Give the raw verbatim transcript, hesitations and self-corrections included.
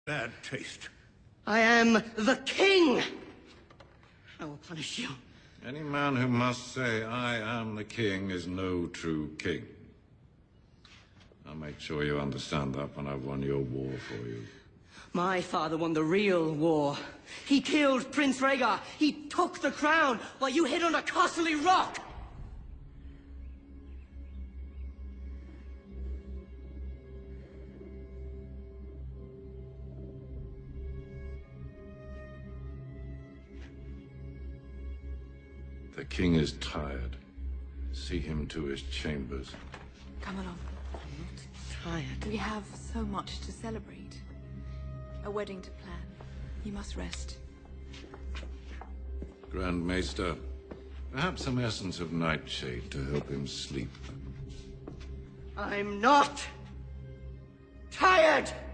Bad taste. I am the king! I will punish you. Any man who must say, I am the king, is no true king. I'll make sure you understand that when I've won your war for you. My father won the real war. He killed Prince Rhaegar. He took the crown while you hid under Castle Rock. The king is tired. See him to his chambers. Come along. I'm not tired. We have so much to celebrate. A wedding to plan. You must rest. Grand Maester, perhaps some essence of nightshade to help him sleep. I'm not tired!